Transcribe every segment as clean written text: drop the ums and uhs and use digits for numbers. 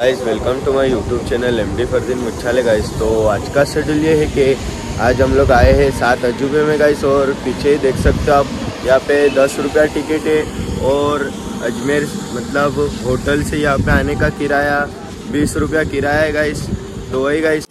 Guys welcome to my YouTube channel MD Fardeen Mucchale guys. तो आज का शेड्यूल ये है कि आज हम लोग आए हैं 7 अजूबे में गाइस, और पीछे देख सकते हो आप यहाँ पे 10 रुपया टिकट है, और अजमेर मतलब होटल से यहाँ पे आने का किराया 20 रुपया किराया है गाइस। तो वही गाइस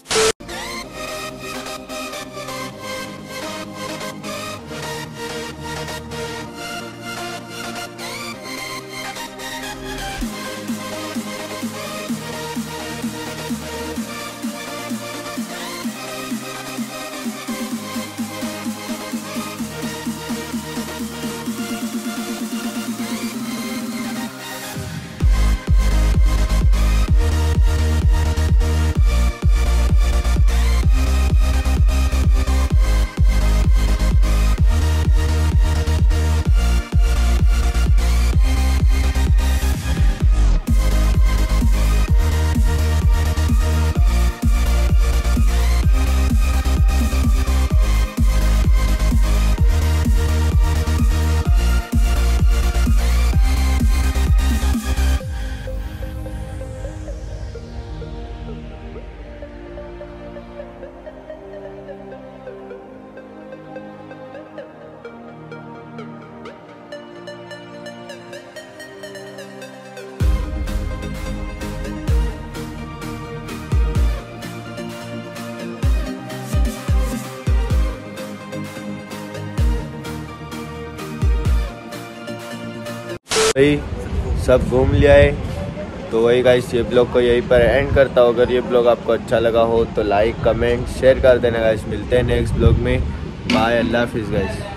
वही सब घूम लिया है। तो वही गाइस ये ब्लॉग को यहीं पर एंड करता हूँ। अगर ये ब्लॉग आपको अच्छा लगा हो तो लाइक कमेंट शेयर कर देना गाइस। मिलते हैं नेक्स्ट ब्लॉग में। बाय, अल्लाह हाफिज़ गाइस।